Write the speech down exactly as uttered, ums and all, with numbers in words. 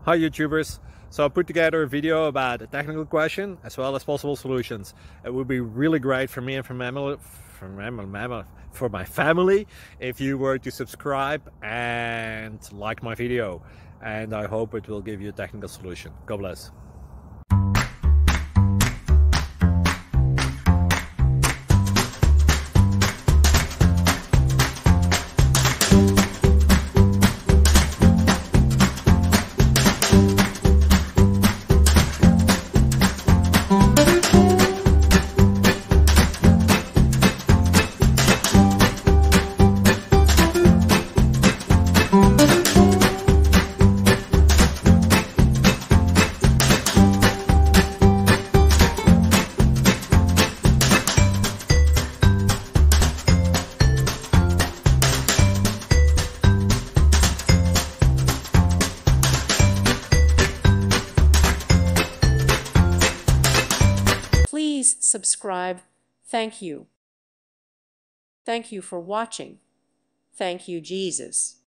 Hi YouTubers! So I put together a video about a technical question as well as possible solutions. It would be really great for me and for, mammal, for, mammal, for my family if you were to subscribe and like my video, and I hope it will give you a technical solution. God bless. Please subscribe. Thank you. Thank you for watching. Thank you, Jesus.